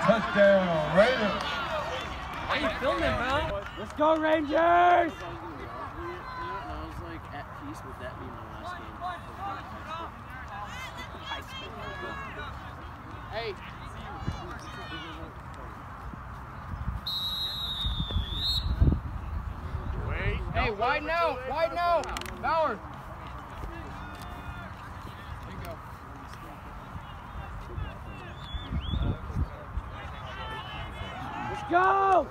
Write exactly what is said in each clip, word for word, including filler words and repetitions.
Touchdown, Raiders. How you filming, bro? Let's go, Rangers! I was like at peace with that being my last game. High school. Hey. Wait. Hey, wide now, wide now. Bauer. There you go. Let's go!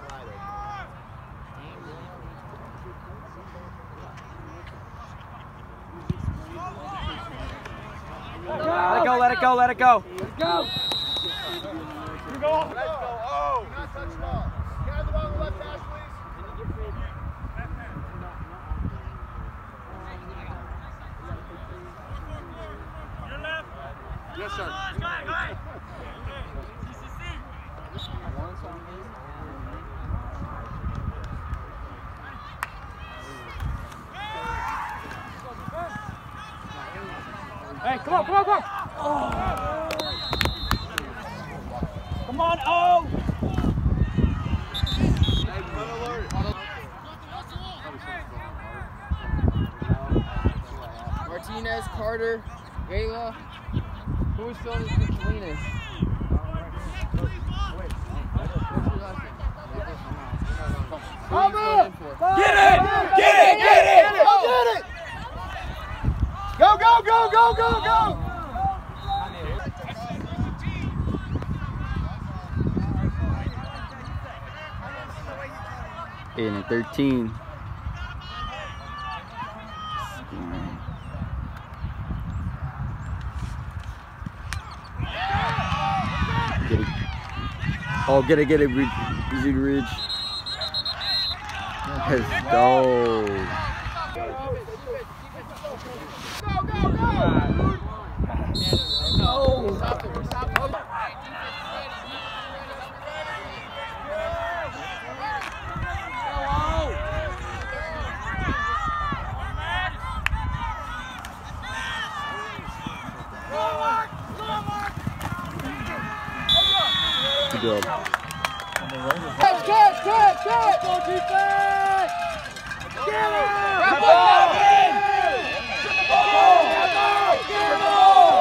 Let it go, let it go, let it go. Let's go. Let's go. Oh, not touch the ball. Can I have the ball on the left hash, please? Your left. Yes, sir. Go ahead, go ahead. Hey, come on, come on, come on! Oh. Come on, oh! Martinez, Carter, Gayla. Who is filling this for Salinas? Get it! Get it! Get it! Go get it! Go, go, go, go, go, go! In at thirteen. Get it. Oh, get it, get it, Ridge. Ridge. Let's go. Good job. Catch, catch, catch, catch! Go defense! Get him! Get the ball! Get the ball! Get the ball!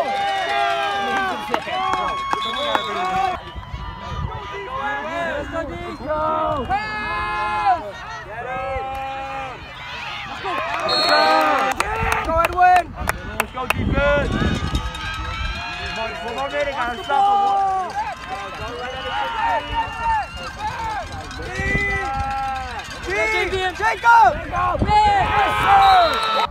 Let's go, D! Go! Pass! Get him! Let's go! Go, Edwin! Let's go, defense! One more minute, gotta stop him. Jacob! Jacob! Yes, sir!